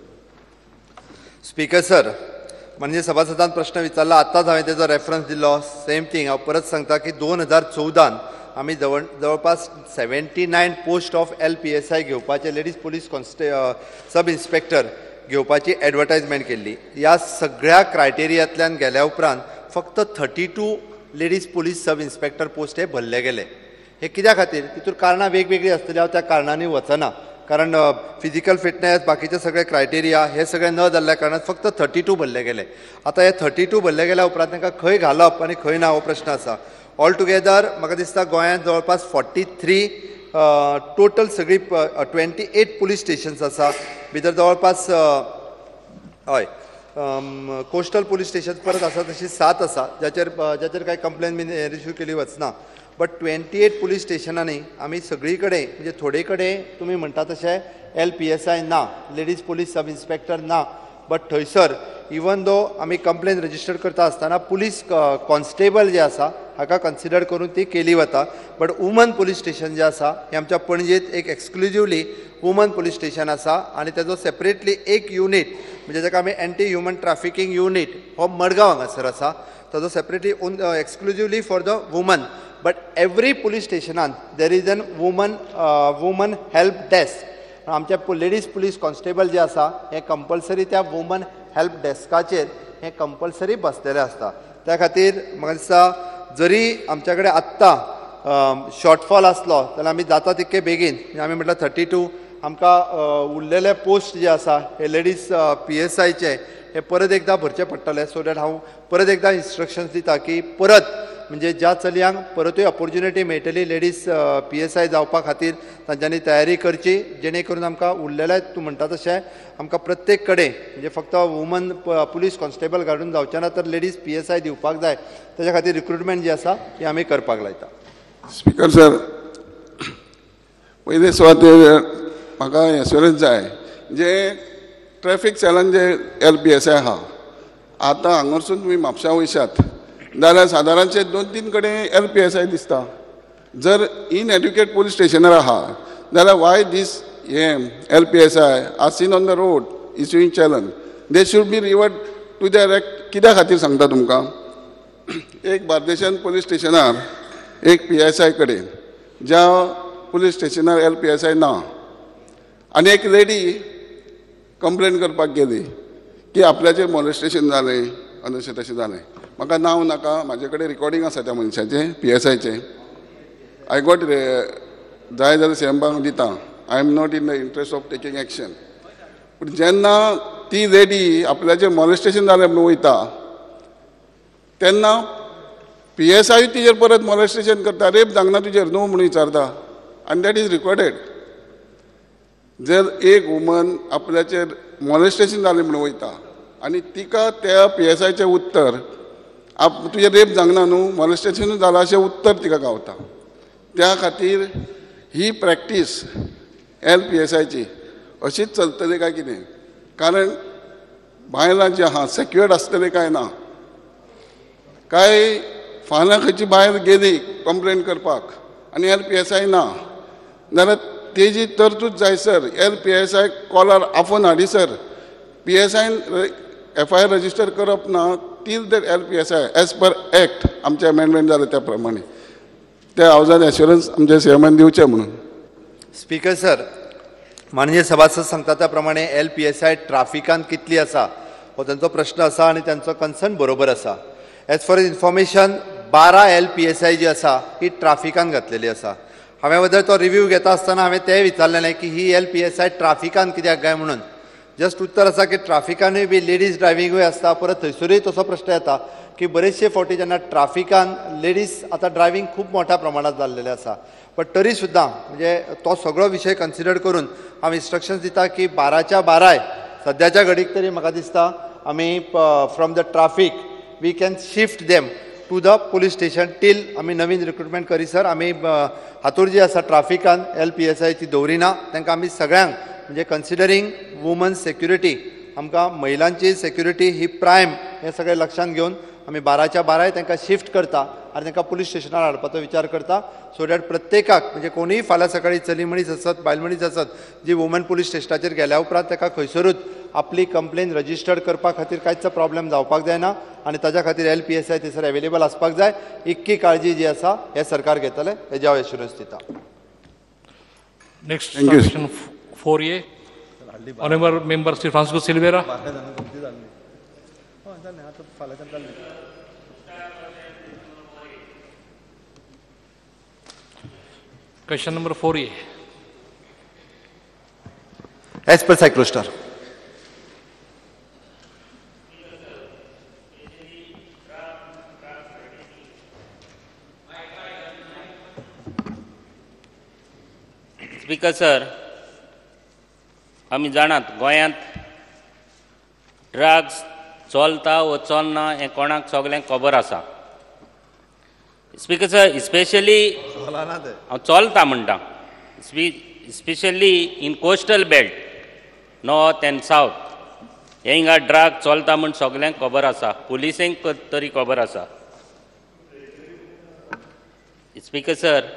स्पीकर सर म्हणजे सभासदान प्रश्न विचारला आताच हांवें तेजो रेफरन्स दिलो सेम थिंग हांव परत सांगता की दोन हजार चौदान आमी जवळ जवळपास seventy nine post of L P S I घेवपाचे लेडीज पुलीस कॉन्स्टे सब इन्स्पेक्टर घेवपाची एडवर्टायजमेंट केल्ली. ह्या सगळ्या क्रायटेरियांतल्यान गेल्या उपरांत फक्त thirty two ladies police sub inspector post हे भरले गेले. हे कित्या खातीर तितून कारणां वेगवेगळी आसतली हांव त्या कारणांनी वचना कारण फिजिकल फिटनेस बाकीचे सगळे क्रायटेरिया हे सगळे न जाल्ल्या कारणान फक्त थर्टी टू भरले गेले. आता हे थर्टी टू भरले गेल्या उपरांत तांकां खंय घालप आनी खंय ना हो प्रश्न आसा. ऑल टुगेदर म्हाका दिसता गोंयांत जवळपास फोर्टी थ्री टोटल सगळी ट्वेंटी एट पुलीस स्टेशन्स आसा भितर जवळपास हय कोस्टल पुलीस स्टेशन परत आसा तशी सात आसा जाचेर जाचेर कांय कंप्लेन बीन रिसीव केली वचना. बट ट्वेंटी एट पुलीस स्टेशनांनी आमी सगळी कडेन म्हणजे थोडे कडेन तुमी म्हणटा तशें एल पी एस आय ना लेडीज पुलीस सब इन्स्पेक्टर ना बट थंयसर इवन दो आमी कंप्लेन रजिस्टर करता आसतना पुलीस कॉन्स्टेबल जे आसा हाका कन्सिडर करून ती केली वता. बट वुमन पुलीस स्टेशन जे आसा हे आमच्या पणजेंत एक एक्सक्लुझिवली वुमन पुलीस स्टेशन आसा आनी तेजो सेपरेटली एक युनीट म्हणजे जाका आमी एंटी ह्युमन ट्रॅफिकींग युनीट हो मडगांव हांगासर आसा ताजो separately exclusively for the woman. But every police स्टेशनान there is an woman woman help desk. आमचे लेडीज पुलीस कॉन्स्टेबल जे आसा हे कंपल्सरी त्या वुमन हेल्प डेस्काचेर हे कंपल्सरी बसलेले आसता. त्या खातीर म्हाका दिसता जरी आमच्या कडेन आत्तां शॉर्टफॉल आसलो जाल्यार आमी जाता तितके बेगीन आमी म्हटल्यार थर्टी टू आमकां उरलेले पोस्ट जे आसा हे लेडीज पी एस आयचे हे परत एकदां भरचे पडटले सो दॅट हांव परत एकदां इन्स्ट्रक्शन्स दिता की परत म्हणजे ज्या चलयांक परतूय ऑपॉर्च्युनिटी मेळटली लेडीज पी एस आय जावपा खातीर तांच्यांनी तयारी करची जेणे करून आमकां उरलेले तूं म्हणटा तशें आमकां प्रत्येक कडेन म्हणजे फक्त वुमन पुलीस कॉन्स्टेबल घालून जावचे ना तर लेडीज पी एस आय दिवपाक जाय ताच्या खातीर रिक्रुटमेंट जी आसा ती आमी करपाक लायता. स्पीकर सर पयले सुवातेर म्हाका एश्युरन्स जाय जे traffic सेलान J L P S I आहा आतां हांगासून तुमी म्हापशा वयशात जाल्यार सादारणशे दोन तीन कडेन एल पी एस आय दिसता. जर इनएड्युकेट पुलीस स्टेशनार आहा जाल्यार वाय दीस हे L P S I R seen on the road issuing challan they should be revert to their act. कित्या खातीर सांगता तुमकां एक बार्देशान पुलीस स्टेशनार एक पी एस आय कडेन ज्या पुलीस स्टेशनार एल पी एस आय ना आनी एक लेडी कंप्लेन करपाक गेली की आपल्याचेर मॉलेस्टेशन जालें आनी अशें तशें जालें. म्हाका नांव नाका, म्हाजे कडेन रिकॉर्डिंग आसा त्या मनशाचें पी एस आयचें. आय गॉट जाय जाल्यार सेंबाक दिता. I am not in the interest of taking action. पूण जेन्ना ती लेडी आपल्याचेर मॉलेस्टेशन जालें म्हणून वयता तेन्ना पी एस आय तिजेर परत मॉलेस्टेशन करता, रेप जावना तुजेर न्हू म्हणून विचारता, आनी दॅट इज रिकॉर्डेड. जर एक वुमन आपल्याचेर मॉलेस्टेशन जालें म्हणून वयता आनी तिका त्या पी एस आयचें उत्तर आप तुजें रेप जावना न्हू मॉलेस्टेशन जालां अशें उत्तर तिका गावता. त्या खातीर ही प्रॅक्टीस एल पी एस आयची अशीच चलतली काय कितें? कारण बायलां जी आहा सेक्युअर्ड आसतले काय ना. काय फाल्यां खंयची बायल गेली कंप्लेन करपाक आनी एल पी एस आय ना जाल्यार तेजी तरतूद जायसर L P S I caller आफोन हाडिसर पी एस आयन एफ आय आर रजिस्टर करप ना till that L P S I as per act आमचे अमेंडमेंट जाले त्या प्रमाणे त्या हावजान एश्युरन्स आमचे सीएमान दिवचे म्हणून. स्पीकर सर, माननीय सभासद सांगता त्या प्रमाणे एल पी एस आय ट्राफिकान कितली आसा हो तांचो प्रश्न आसा आनी तांचो कन्सर्न बरोबर आसा. एज फॉर इन्फॉर्मेशन बारा एल पी एस आय जी आसा ही ट्राफिकान घातलेली आसा. हांवें बद्दल तो रिव्यू घेता आसतना हांवें तेंय विचारलेलें की ही एल पी एस आय ट्राफिकान कित्याक काय म्हणून. जस्ट उत्तर आसा की ट्राफिकानूय बी लेडीज ड्रायविंगूय आसता. परत थंयसरूय तसो प्रश्न येता की बरेचशे फावटी जेन्ना ट्राफिकान लेडीज आतां ड्रायविंग खूब मोठ्या प्रमाणात जाल्लेलें आसा. बट तरी सुद्दां म्हणजे तो सगळो विशय कन्सिडर करून हांव इन्स्ट्रक्शन्स दिता की बाराच्या बाराय सद्याच्या घडीक तरी म्हाका दिसता आमी from the traffic we can shift them to the police station till आमी नवीन रिक्रुटमेंट करीसर आमी हातूर जी आसा ट्राफिकान एल पी एस आयची दवरिना. तांकां आमी सगळ्यांक म्हणजे कन्सिडरींग वुमन्स सेक्युरिटी आमकां महिलांची सेक्युरिटी ही प्रायम हें सगळें लक्षांत घेवन आमी बाराच्या बाराय तांकां शिफ्ट करता आनी तांकां पुलीस स्टेशनार हाडपाचो विचार करता सो दॅट प्रत्येकाक म्हणजे कोणीय फाल्यां सकाळी चली मनीस आसत बायल मनीस आसत जी वुमन पुलीस स्टेशनाचेर गेल्या उपरांत ताका खंयसरूच आपली कंप्लेन रजिस्टर्ड करपा खातीर कांयच प्रॉब्लेम जावपाक जायना आनी ताच्या खातीर एल पी एस आय थंयसर अवेलेबल आसपाक जाय. इतकी काळजी जी आसा हें सरकार घेतलें हेजे हांव एश्युरन्स दिता. Next question four A honourable member Shri Francisco Silveira. Question number four A. As per Cyclostar. Speaker sir, आमी जाणात गोंयांत ड्रग्स चलता वो चलना हें कोणाक सगळ्यांक खबर आसा. स्पीकर सर, स्पेशली हांव चलता म्हणटा specially in coastal belt north and south हे हिंगा ड्रग चलता म्हण सगळ्यांक खबर आसा. पुलिसांक तरी खबर आसा. Speaker sir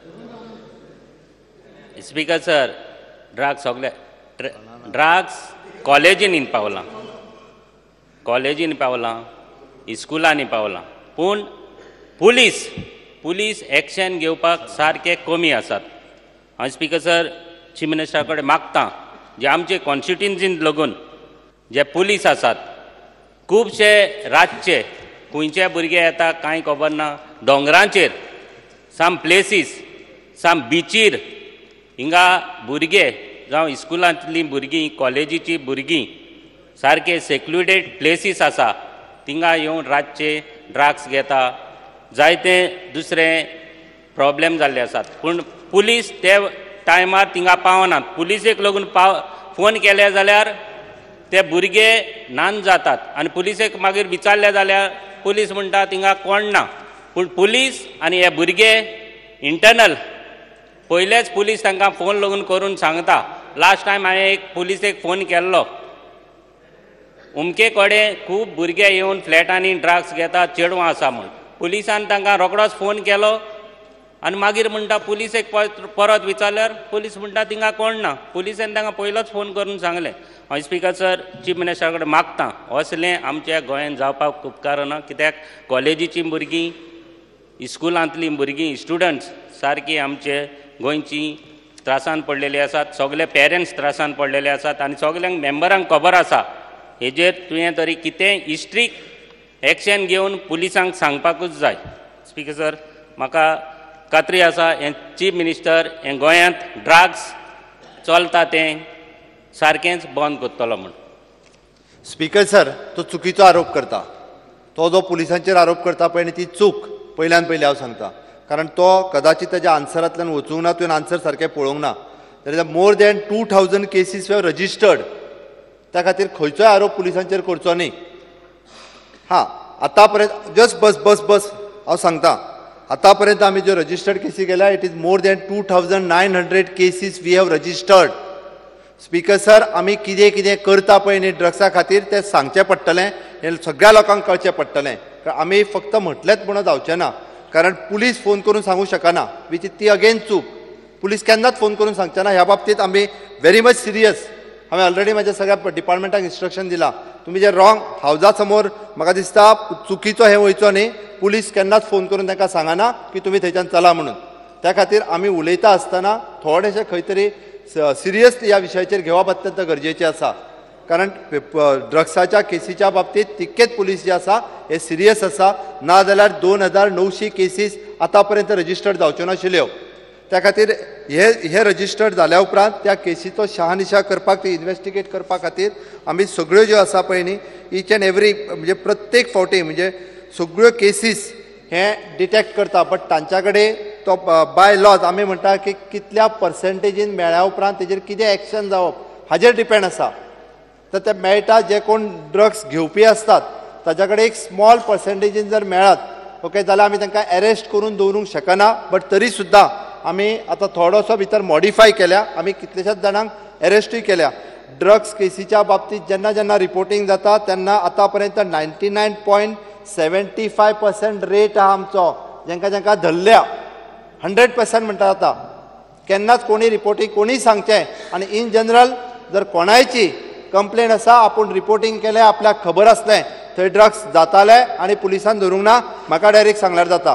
speaker sir drugs सगळे ड्रग्स कॉलेजीन पावलां कॉलेजीन पावलां इस्कुलांनी पावलां पूण पुलीस पुलीस एक्शन घेवपाक सारके कमी आसात. हांव स्पीकर सर चीफ मिनिस्टरा कडेन मागतां जे आमचे कॉन्स्टिट्युन्सींत लागून जे पुलीस आसात खुबशे रातचे खंयचे भुरगे येता कांय खबर ना दोंगरांचेर साम प्लेसीस साम बिचीर हिंगा भुरगे जावं इस्कुलांतलीं भुरगीं कॉलेजीची भुरगीं सारके सेक्लुडेड प्लेसीस आसा थिंगा येवन रातचे ड्रग्स घेता. जायते दुसरे प्रॉब्लेम जाल्ले आसात पूण पुलीस ते टायमार थिंगा पावनात. पुलिसेक लागून पाव फोन केले जाल्यार ते भुरगे नान जातात आनी पुलिसेक मागीर विचारले जाल्यार पुलीस म्हणटा थिंगा कोण ना. पूण पुलीस आनी हे भुरगे इंटरनल पयलेच पुलीस तांकां फोन लागून करून सांगता. लास्ट टायम हांवें एक पुलिसेक फोन केल्लो उमके कडेन खूब भुरगे येवन फ्लॅटांनी ड्रग्स घेतात चेडवां आसा म्हूण. पुलिसान तांकां रोखडोच फोन केलो आनी मागीर म्हणटा पुलिसेक परत विचारल्यार पुलीस म्हणटा थिंगा कोण ना. पुलिसान तांकां पयलोच फोन करून सांगलें हांव स्पीकर सर चीफ मिनिस्टरा कडेन मागतां असलें आमच्या गोंयांत जावपाक उपकारना, कित्याक कॉलेजीचीं भुरगीं, इस्कुलांतलीं भुरगीं, स्टुडंट्स सारकीं आमचे गोंयचीं त्रासान पडलेलीं आसात, सगळे पेरंट्स त्रासान पडलेले आसात आनी सगळ्यांक मेंबरांक खबर आसा. हेजेर तुवें तरी कितेंय हिस्ट्रीक एक्शन घेवन पुलिसांक सांगपाकूच जाय. स्पीकर सर, म्हाका खात्री आसा हें चीफ मिनिस्टर हें गोंयांत ड्रग्स चलता तें सारकेंच बंद करतलो म्हूण. स्पीकर सर, तो चुकीचो आरोप करता. तो जो पुलिसांचेर आरोप करता पळय ती चूक पयल्यान पयली हांव सांगता. कारण तो कदाचित ताच्या आन्सरांतल्यान वचूंक ना, तुवें आन्सर सारकें पळोवंक ना. There are more than two thousand cases were registered. त्या खातीर खंयचोय आरोप पुलिसांचेर करचो न्ही. हां, आतां पर्यंत जस्ट बस बस बस हांव सांगता. आतां पर्यंत आमी ज्यो रजिस्टर्ड केसी केल्या, it is more than two thousand nine hundred cases we have registered. Speaker sir, आमी कितें कितें करता पळय न्ही ड्रग्सा खातीर तें सांगचें पडटलें, हें सगळ्या लोकांक कळचें पडटलें. आमी फक्त म्हटलेंच म्हणून जावचें ना. कारण पुलीस फोन करून सांगू शकना, विच इज ती अगेन चूक. पुलीस केन्नाच फोन करून सांगचे ना. ह्या बाबतींत आमी व्हेरी मच सिरियस. हांवें ऑलरेडी म्हाज्या सगळ्या डिपार्टमेंटाक इन्स्ट्रक्शन दिलां. तुमी जे रॉंग हावजा समोर म्हाका दिसता चुकीचो हें वयचो न्ही. पुलीस केन्नाच फोन करून तांकां सांगना की तुमी थंयच्यान चला म्हणून. त्या खातीर आमी उलयता आसतना थोडेशें खंय तरी सिरियसली ह्या विशयाचेर घेवप अत्यंत गरजेचें आसा. कारण ड्रग्साच्या केसीच्या बाबतींत तितकेच पुलीस जे आसा हे सिरियस आसा. नाजाल्यार दोन हजार णवशी केसीस आतां पर्यंत रजिस्टर्ड जावच्यो नाशिल्ल्यो. त्या खातीर हे हे रजिस्टर्ड जाल्या उपरांत त्या केसीचो शहानिशा करपाक, ती इन्वेस्टिगेट करपा खातीर आमी सगळ्यो ज्यो आसा पळय न्ही ईच एंड एवरी म्हणजे प्रत्येक फावटी म्हणजे सगळ्यो केसीस हे डिटेक्ट करता. बट तांच्या कडेन तो बाय लॉज आमी म्हणटा की कितल्या पर्संटेजीन मेळ्ळ्या उपरांत तेजेर कितें एक्शन जावप हाजेर डिपेंड आसा. तर ते मेळटा जे कोण ड्रग्स घेवपी आसतात ताच्या कडेन एक स्मॉल पर्संटेजीन जर मेळत ओके जाल्यार आमी तांकां एरेस्ट करून दवरूंक शकना. बट तरी सुद्दां आमी आतां थोडोसो भितर मॉडिफाय केल्या. आमी कितलेशाच जाणांक एरेस्टूय केल्या. ड्रग्स केसीच्या बाबतींत जेन्ना जेन्ना रिपोर्टींग जाता तेन्ना आतां पर्यंत ninety nine point seventy five percent rate आहा आमचो जेंकां जेंकां धरल्या. हंड्रेड पर्संट म्हणटा आतां केन्नाच कोणी रिपोर्टींग कोणी सांगचें. आनी इन जनरल जर कोणायची कंप्लेन आसा आपूण रिपोर्टींग केलें आपल्याक खबर आसलें थंय ड्रग्स जाताले आनी पुलिसान धरूंक ना म्हाका डायरेक्ट सांगल्यार जाता.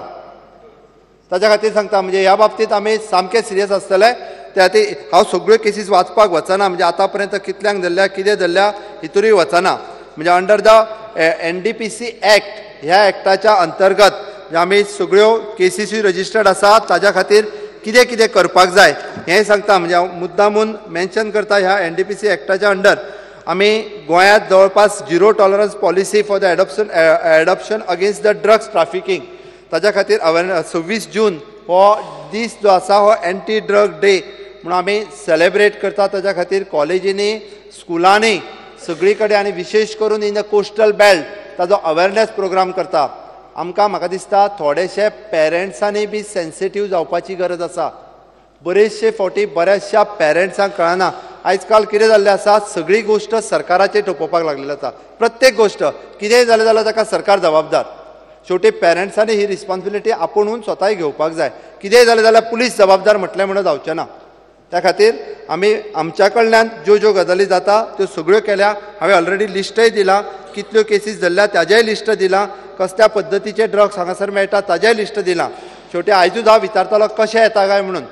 ताच्या खातीर सांगता म्हणजे ह्या बाबतींत आमी सामकें सिरियस आसतले. त्या खातीर हांव सगळ्यो केसीस वाचपाक वचना. म्हणजे आतां पर्यंत कितल्यांक धरल्या कितें धरल्या हितूरूय वचना. म्हणजे under the N D P C act ह्या एक्टाच्या अंतर्गत आमी सगळ्यो केसीसूय रजिस्टर्ड आसा. ताच्या खातीर कितें कितें करपाक जाय हें सांगता. म्हणजे हांव मुद्दामून मेन्शन करता ह्या एन डी पी सी एक्टाच्या अंडर आमी गोंयांत जवळपास zero tolerance policy for the adoption adoption against the drugs trafficking. ताच्या खातीर अवेरनेस सव्वीस जून हो दीस जो आसा हो एंटी ड्रग डे म्हणून आमी सेलेब्रेट करता. ताच्या खातीर कॉलेजींनी स्कुलांनी सगळी कडेन आनी विशेश करून इन द कोस्टल बेल्ट ताजो अवेरनेस प्रोग्राम करता. आमकां म्हाका दिसता थोडेशे पेरंट्सांनी बी सेन्सिटीव जावपाची गरज आसा. बरेचशे फावटी बऱ्याचशा पेरंट्सांक कळना. आयज काल कितें जाल्लें आसा सगळी गोश्ट सरकाराचेर थोपोवपाक लागलेली आसा. प्रत्येक गोश्ट कितेंय जालें जाल्यार ताका सरकार जबाबदार. शेवटी पेरंट्सांनी ही रिस्पॉन्सिबिलिटी आपुणून स्वताय घेवपाक जाय. कितेंय जालें जाल्यार पुलीस जबाबदार म्हटलें म्हणून जावचें ना. त्या खातीर आमी आमच्या कडल्यान ज्यो ज्यो गजाली जाता त्यो सगळ्यो केल्या. हांवें ऑलरेडी लिस्टय दिलां. कितल्यो केसीस धरल्या ताजेय लिस्ट दिलां. कसल्या पद्दतीचे ड्रग्स हांगासर मेळटा ताजेय लिस्ट दिलां. शेवटी आयजूच हांव विचारतालो कशें येता काय म्हणून.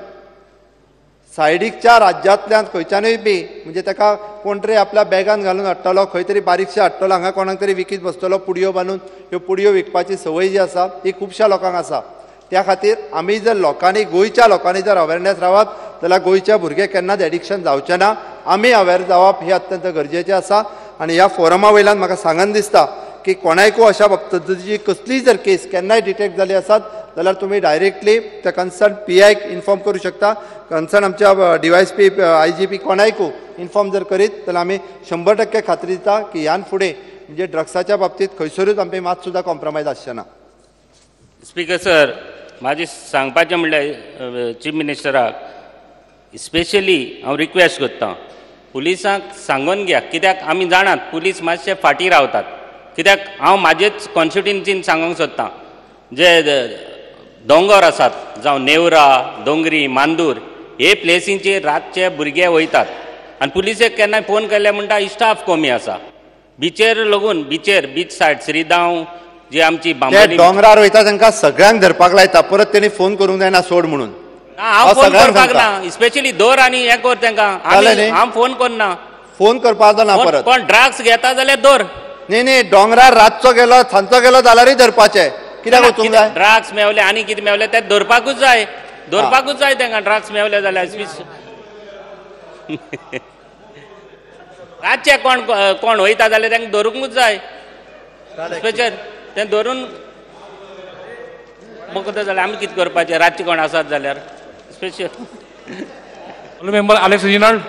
सायडीकच्या राज्यांतल्यान खंयच्यानूय बी म्हणजे ताका कोण तरी आपल्या बॅगान घालून हाडटलो खंय तरी बारीकशें हाडटलो हांगा कोणाक तरी विकीत बसतलो पुडयो बांदून. ह्यो पुडयो विकपाची संवय जी आसा ती खुबश्या लोकांक आसा. त्या खातीर आमी जर लोकांनी गोंयच्या लोकांनी जर अवेरनेस रावत जाल्यार गोंयचे भुरगे केन्नाच एडिक्शन जावचे ना. आमी अवेर जावप हें अत्यंत गरजेचें आसा. आनी ह्या फोरमा वयल्यान म्हाका सांगन दिसता की कोणायकू अशा पद्दतीची कसलीय जर केस केन्नाय डिटेक्ट जाली आसात जाल्यार तुमी डायरेक्टली त्या कन्सर्न पी आयक इन्फॉर्म करूं शकता. कन्सर्न आमच्या DySP I G P कोणायकू इन्फॉर्म जर करीत जाल्यार आमी शंबर टक्के खात्री दिता की ह्यान फुडें म्हणजे ड्रग्साच्या बाबतींत खंयसरूच आमी मात सुद्दां कॉम्प्रमायज आसचे ना. स्पीकर सर, म्हाजें सांगपाचें म्हणल्यार चीफ मिनिस्टराक स्पेशली हांव रिक्वेस्ट करतां पुलिसांक सांगून घ्या. कित्याक आमी जाणात पुलीस मातशे फाटीं रावतात. कित्याक हांव म्हाजेच कॉन्स्टिट्युएन्सीन सांगूंक सोदतां जे दोंगर आसात जावं नेवरा दोंगरी मांदूर हे प्लेसींचेर रातचे भुरगे वयतात आनी पुलिसेक केन्नाय फोन केले म्हणटा स्टाफ कमी आसा बिचेर लागून बिचेर बीच सायड श्रीदांव जी आमची ते बांबोली डोंगरार वयता तांकां सगळ्यांक धरपाक लायता परत तेणी फोन करूंक जायना सोड म्हणून हांव फोन सगळ्यांक करपाक सांगता. ना स्पेशली दोर आनी हें कर तांकां जालें न्ही? हांव फोन करना फोन करपाक ना परत पण ड्रग्स घेता जाल्यार दोर न्ही न्ही डोंगरार रातचो गेलो सांजचो गेलो जाल्यारय धरपाचे कित्याक वचूंक जाय ड्रग्स मेवले आनी कितें मेवले ते धरपाकूच जाय धरपाकूच जाय तांकां ड्रग्स मेवले जाल्यार रातचे कोण कोण वयता जाल्यार तांकां धरूंकूच जाय स्पेशल तें धरून बगता जाल्यार आमी कितें करपाचें रातचे कोण आसात जाल्यार special member Alex Reginald.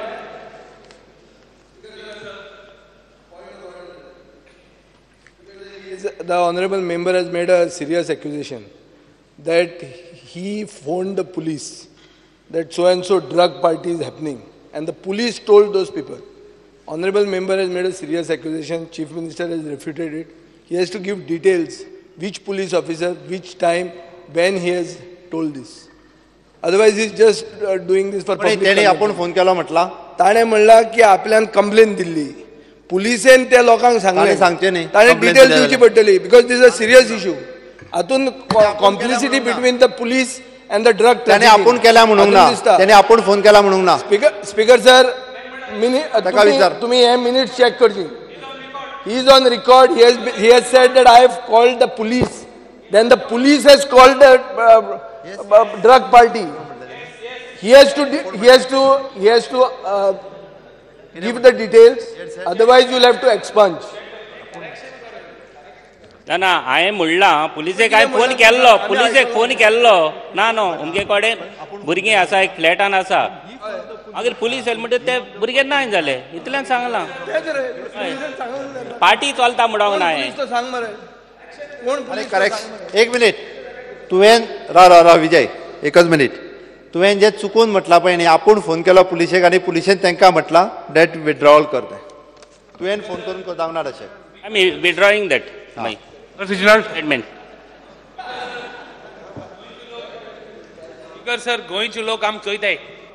The honorable member has made a serious accusation that he phoned the police that so and so drug party is happening and the police told those people. Honorable member has made a serious accusation. Chief Minister has refuted it. He has to give details which police officer, which time, when he has told this. Otherwise he is just uh, doing this for public. तेणी आपण phone केलो म्हटला ताणे म्हणला की आपल्यान complain Delhi पुलिसेन त्या लोकांक सांगले सांगचे न्ही ताणे डिटेल दिवची पडटली because this a serious issue हातून complicity between the police and the drug त्याने आपण केला म्हणूंक ना त्याने आपण फोन केला म्हणूंक ना स्पीकर स्पीकर सर मिनिट तुम्ही हे मिनिट चेक करची he is on record he has he has said that I have called the police then the police has called the drug party he has to he has to he has to uh, give the details otherwise you will have to expunge. ना ना हांवें म्हणलां पुलिसेक हांवें phone केल्लो पुलिसेक phone केल्लो ना न्हू अमके कडेन भुरगीं आसा एक फ्लॅटान आसा मागीर पुलीस येयले म्हणटा ते भुरगे ना जाले इतल्यान सांगलां पार्टी चलता म्हणूंक ना हांवें करेक्ट एक मिनिट तुवें राव राव राव विजय एकच मिनिट तुवें जे चुकून म्हटलां पळय न्ही आपूण फोन केलो पुलिशेक आनी पुलिशेन तांकां म्हटलां डेट विथड्रॉवल कर तें तुवें फोन करून कोंतांक ना तशें I am withdrawing that my statement speaker sir गोंयचे लोक आमकां चोयताय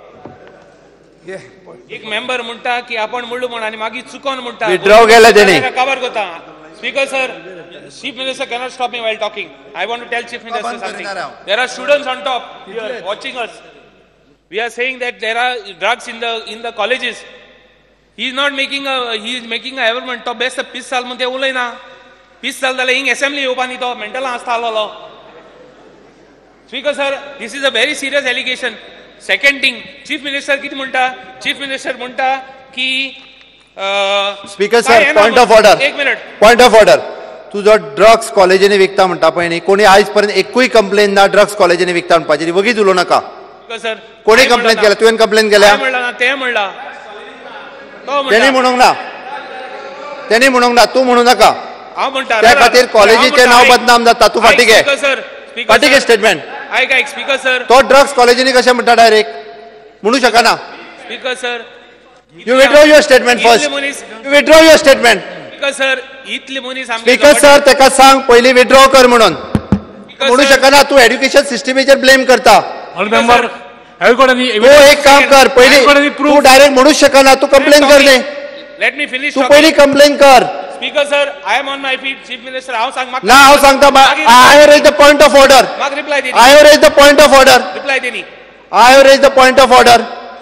एक मेंबर म्हणटा की आपण म्हणलो म्हण आनी मागीर चुकोन म्हणटा विथड्रॉ केले तेणी कवर करता Speaker sir, Chief Minister cannot stop me while talking. I want to tell Chief Minister something. There are students on top here watching us. We are saying that there are drugs in the in the colleges. He is not making a he is making a element to best a peace sal मध्ये उलयना peace sal जाल्यार हिंग assembly येवपानी तो mental आसता आलोलो. Speaker sir, this is a very serious allegation. Second thing, Chief Minister किती म्हणटा? Chief Minister म्हणटा की speaker sir point of order एक मिनिट पॉइंट ऑफ ऑर्डर तू जो ड्रग्स कॉलेजीने विकता म्हणटा पळय न्ही कोणी आयज पर्यंत एकूय कंप्लेन ना ड्रग्स कॉलेजीने विकता म्हणपाची वगीच उलोव नाका सर कोणी कंप्लेन केला तुवें कंप्लेन केल्या ते म्हणला तेणी म्हणूंक ना तेणी म्हणूंक ना तू म्हणू नाका हांव म्हणटा त्या खातीर कॉलेजीचें नांव बदनाम जाता तू फाटीं घे फाटीं घे स्टेटमेंट आयक आयक स्पीकर सर तो ड्रग्स कॉलेजीने कशें म्हणटा डायरेक्ट म्हणू शकना speaker sir You withdraw your statement first. You withdraw your statement. Speaker sir, इतले मनीस आमचे Speaker sir, तेका सांग पयली withdraw कर म्हणून. म्हणू शकना तू एज्युकेशन सिस्टमीचेर ब्लेम करता. मेंबर तू एक काम कर पयली तू डायरेक्ट म्हणू शकना तू कंप्लेन कर न्ही. Let me finish. तू पयली कंप्लेन कर. Speaker sir, I am on my feet. Chief Minister, हांव सांग म्हाका. ना हांव सांगता I have raised the point of order. म्हाका रिप्लाय दे. I have raised the point of order. Reply दे नी. I have raised the point of order.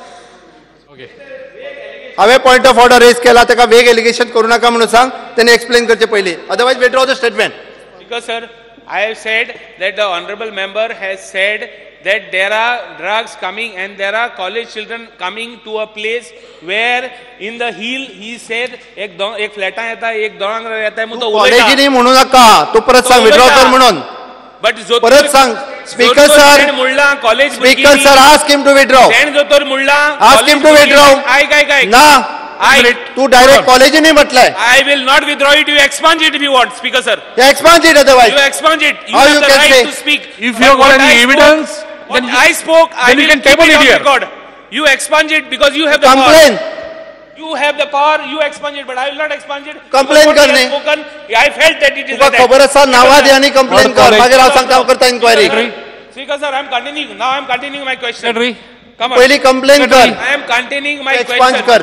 हांवें पॉइंट ऑफ ऑर्डर रेज केला ताका वेग एलिगेशन करू नाका म्हणून सांग तेणे एक्सप्लेन करचे पयलीं otherwise withdraw the statement Speaker sir, I have said that the honorable member has said that there are drugs coming and there are college children coming to a place where in the hill he said एक एक फ्लॅटां येता एक दोंगर येता म्हणून तो कॉलेजीनी म्हणू नाका तू परत सांग विथड्रॉ कर म्हणून बट परत सांग स्पीकर सर मुळ्ळा college speaker sir ask him to withdraw सेंड जोतर मुळ्ळा आस्क हिम टू विथड्रॉ आयक आयक आयक ना I तू डायरेक्ट कॉलेजीने म्हटलंय I will not withdraw it. You expunge it if you want, Speaker sir. You expunge it otherwise. You expunge it. You How have you the can right say? to speak. If you have got any evidence, what then I spoke, I then you will can keep table it it on here. record. You expunge it because you have the Complain. power. You have the power. You expunge it, but I will not expunge it. Complain Because what करणे. you have spoken, I felt that it is Tuka like that. खबर आसा नावा दे आनी complain कर मागीर हांव सांगता हांव करता inquiry Speaker sir, I am continuing. Now I am continuing my question. Secretary. Come on. पयली कंप्लेन कर I am continuing my expunge question. कर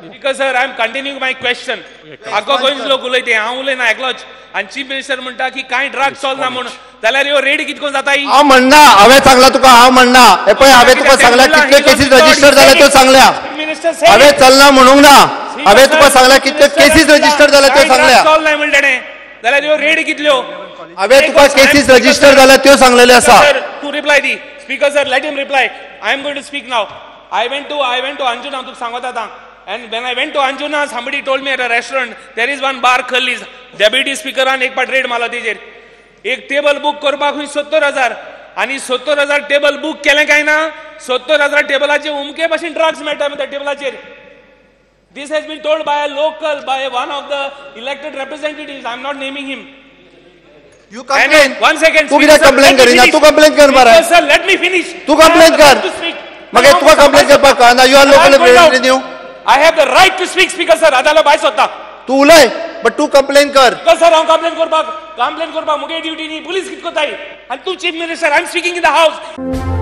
Speaker sir, I am continuing my question. आगो गोंयच लोक उलयते हांव उलयना आयकलोच आनी चीफ मिनिस्टर म्हणटा की कांय ड्रग्स चलना म्हणून जाल्यार ह्यो रेड कितको जाता ही हांव म्हणना हांवें सांगला तुका हांव म्हणना हे पळय हांवें तुका सांगल्या कितले केसीस रजिस्टर जाल्या त्यो सांगल्या मिनिस्टर हांवें चलना म्हणूंक ना हांवें तुका सांगल्या कितले केसीस रजिस्टर जाल्या त्यो सांगल्या चलना म्हणलें ताणें जाल्यार ह्यो रेड कितल्यो हांवें तुका केसीस रजिस्टर जाल्या त्यो सांगलेले आसा तू रिप्लाय दी speaker sir let him reply I am going to speak now I went to I went to Anjuna तुका सांगता आतां and when I went to Anjuna somebody told me at a restaurant there is one bar Khallis deputy speaker an एक पाट red मारलो तेजेर एक table book करपाक खंय सत्तर हजार आनी सत्तर हजार टेबल बुक केलें काय ना सत्तर हजार टेबलाचेर उमके भाशेन ड्रग्स मेळटा त्या टेबलाचेर This has been told by a local by one of the elected representatives I am not naming him You complain one second तू कित्याक कंप्लेन करिना तू कंप्लेन कर मरे sir let me finish तू कंप्लेन कर मागीर तुका कंप्लेन करपाक कळना you are local representative I have the right to speak speaker sir आदालो भायर सोदता तू उलय बट तू कंप्लेन कर सर हांव कंप्लेन करपाक कंप्लेन करपाक मुगे ड्युटी न्ही पुलीस कितें कोताय आनी तू chief minister I am speaking in the हावस